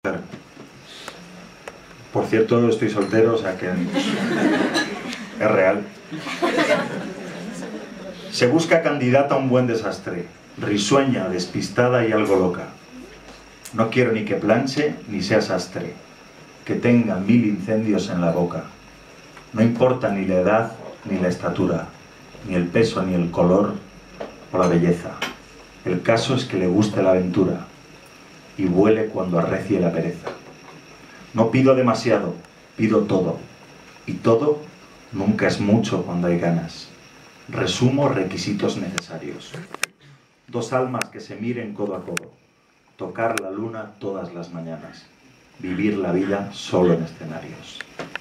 Por cierto, estoy soltero, o sea que es real. Se busca candidata a un buen desastre, risueña, despistada y algo loca. No quiero ni que planche ni sea sastre, que tenga 1000 incendios en la boca. No importa ni la edad ni la estatura, ni el peso ni el color o la belleza. El caso es que le guste la aventura y vuele cuando arrecie la pereza. No pido demasiado, pido todo, y todo nunca es mucho cuando hay ganas. Resumo requisitos necesarios: 2 almas que se miren codo a codo, tocar la luna todas las mañanas, vivir la vida solo en escenarios.